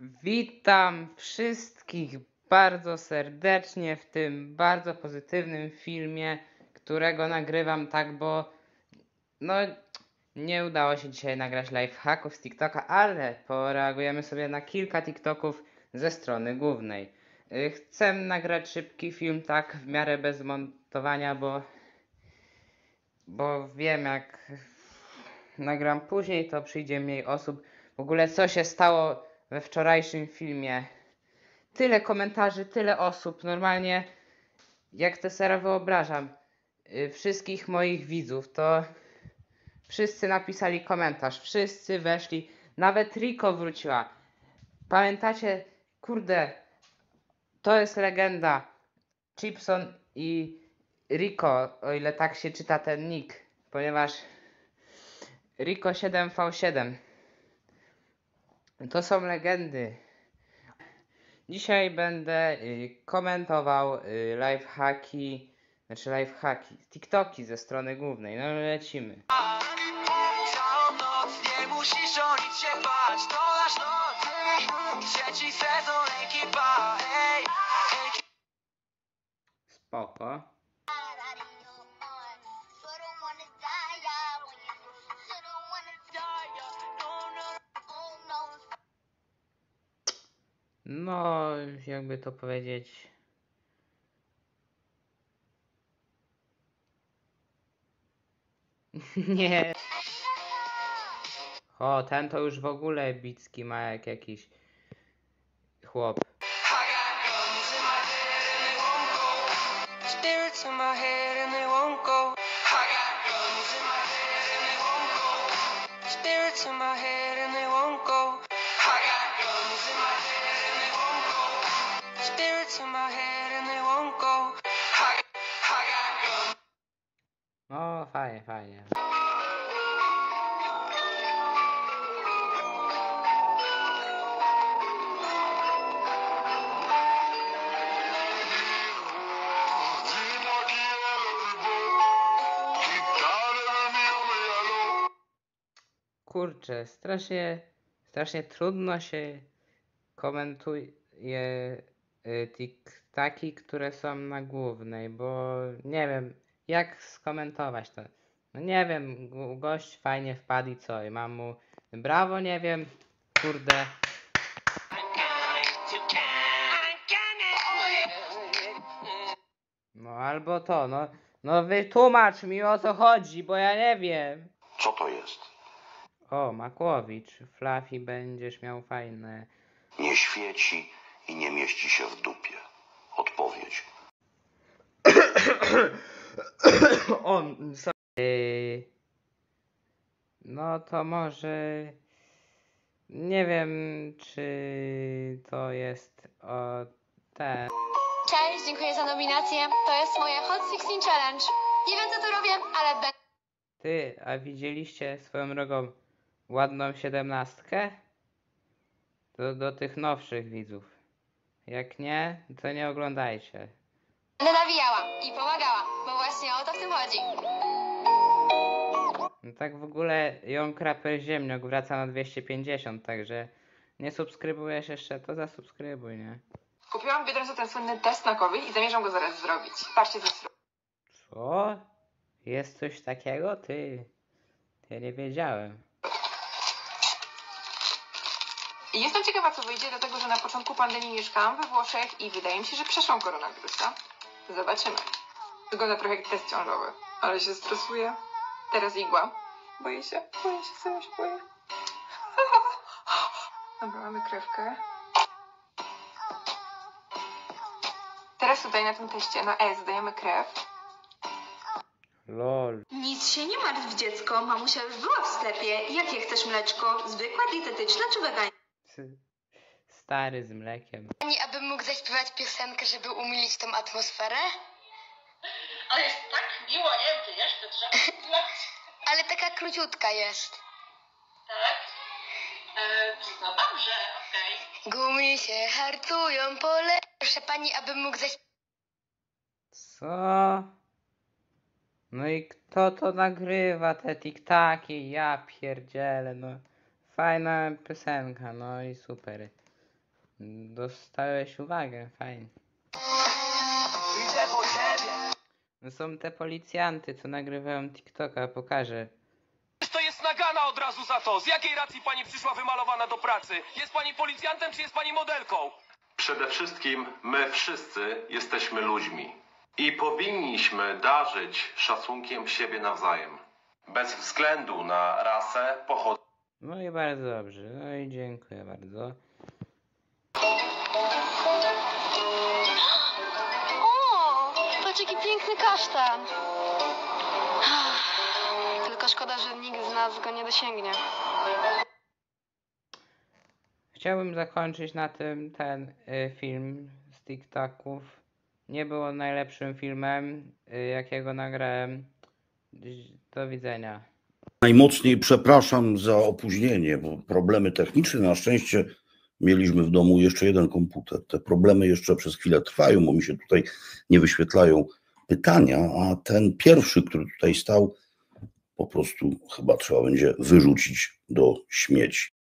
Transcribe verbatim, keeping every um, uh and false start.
Witam wszystkich bardzo serdecznie w tym bardzo pozytywnym filmie, którego nagrywam tak, bo no nie udało się dzisiaj nagrać lifehacków z TikToka, ale poreagujemy sobie na kilka TikToków ze strony głównej. Y, Chcę nagrać szybki film tak w miarę bez montowania, bo bo wiem, jak nagram później, to przyjdzie mniej osób. W ogóle co się stało we wczorajszym filmie? Tyle komentarzy, tyle osób. Normalnie, jak to sobie wyobrażam, yy, wszystkich moich widzów, to wszyscy napisali komentarz, wszyscy weszli, nawet Riko wróciła. Pamiętacie, kurde, to jest legenda. Chipson i Riko, o ile tak się czyta ten nick, ponieważ Riko siedem V siedem to są legendy. Dzisiaj będę y, komentował y, lifehacki, znaczy lifehacki, TikToki ze strony głównej. No lecimy. Całą noc nie musisz o nic się bać, to nasz noc. Trzeci sezon ekipa, ej. Spoko. No, jakby to powiedzieć. Nie. O, ten to już w ogóle bicki ma jak jakiś chłop. Spirits in my head and they won't go. I got guns in my head and they won't go. Spirits in my head and they won't go. I got guns in my head and they won't go. Spirits in my head and they won't go. I got, I got guns. O, fajnie, fajnie. Kurczę, strasznie, strasznie trudno się komentuje y, TikTaki, które są na głównej, bo nie wiem, jak skomentować to. No nie wiem, go- gość fajnie wpadł i co, i mam mu brawo, nie wiem, kurde. No albo to, no, no wytłumacz mi, o co chodzi, bo ja nie wiem. Co to jest? O, Makłowicz, Fluffy, będziesz miał fajne. Nie świeci i nie mieści się w dupie. Odpowiedź. On, so, yy, no to może, nie wiem, czy to jest o ten. Cześć, dziękuję za nominację. To jest moje Hot sixteen Challenge. Nie wiem, co tu robię, ale będę. Ty, a widzieliście swoją drogą ładną siedemnastkę? Do, do tych nowszych widzów. Jak nie, to nie oglądajcie. Będę nawijała i pomagała, bo właśnie o to w tym chodzi. No tak w ogóle ją Kraper Ziemniok wraca na dwieście pięćdziesiąt, także nie subskrybujesz jeszcze, to zasubskrybuj, nie? Kupiłam w Biedronce ten słynny test na COVID i zamierzam go zaraz zrobić. Patrzcie, co zrobię. Co? Jest coś takiego? Ty. Ja nie wiedziałem. I jestem ciekawa, co wyjdzie, dlatego że na początku pandemii mieszkałam we Włoszech i wydaje mi się, że przeszłam koronawirusa. Zobaczymy. Wygląda trochę jak test ciążowy, ale się stresuję. Teraz igła. Boję się, boję się, serio się boję. Dobra, mamy krewkę. Teraz tutaj na tym teście na E zdajemy krew. Lol. Nic się nie martw, dziecko. Mamusia już była w sklepie. Jakie chcesz mleczko? Zwykłe, dietetyczne czy wegańskie? Stary z mlekiem. Pani, abym mógł zaśpiewać piosenkę, żeby umilić tą atmosferę? Ale jest tak miło, nie wiem, czy jeszcze trzeba. Ale taka króciutka jest. Tak? E, no dobrze, okej. Gumy się hartują pole. Proszę pani, abym mógł zaśpiewać. Co? No i kto to nagrywa te tiktaki? Ja pierdzielę, no. Fajna piosenka, no i super. Dostałeś uwagę, fajnie. No są te policjanty, co nagrywają TikToka, pokażę. To jest nagana od razu za to. Z jakiej racji pani przyszła wymalowana do pracy? Jest pani policjantem, czy jest pani modelką? Przede wszystkim my wszyscy jesteśmy ludźmi i powinniśmy darzyć szacunkiem siebie nawzajem. Bez względu na rasę, pochodzenie. No i bardzo dobrze, no i dziękuję bardzo. O, patrz jaki piękny kasztan. Tylko szkoda, że nikt z nas go nie dosięgnie. Chciałbym zakończyć na tym ten y, film z TikToków. Nie było najlepszym filmem, y, jakiego nagrałem. Do widzenia. Najmocniej przepraszam za opóźnienie, bo problemy techniczne. Na szczęście mieliśmy w domu jeszcze jeden komputer. Te problemy jeszcze przez chwilę trwają, bo mi się tutaj nie wyświetlają pytania, a ten pierwszy, który tutaj stał, po prostu chyba trzeba będzie wyrzucić do śmieci.